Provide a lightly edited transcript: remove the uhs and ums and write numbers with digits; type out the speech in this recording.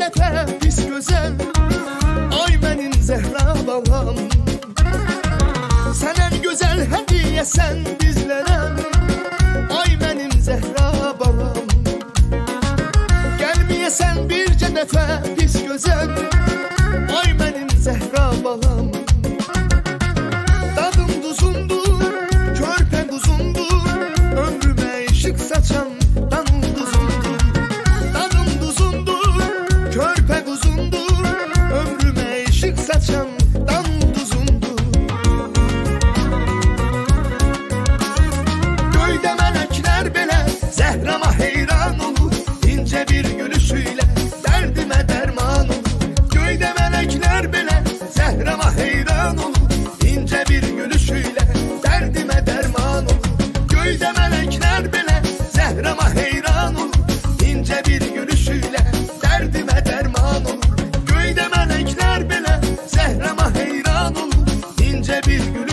dəfə pis gözəl, ay mənim Zəhra balam. Sən ən gözəl hədiyyəsən bizlərə, ay mənim Zəhra balam. Gəlməyəsən bircə dəfə pis gözəl, ay mənim Zəhra balam. Dadım duzundur, körpə quzundur, ömrümə işıq saçan danım duzundur. Dadım duzundur, körpə quzundur, ömrümə işıq saçan danım duzundur. Göydə mələklər belə Zəhrama heyran olur, incə bir gülüşüyle dərdimə dərman olur. Göydə mələklər belə Zəhrama heyran olur, incə bir gülüşüyle dərdimə dərman olur. Göydə mələklər belə Zəhrama heyran olur, incə bir gülüşüyle dərdimə dərman olur. Göydə mələklər belə Zəhrama heyran olur, incə bir gülüşüyle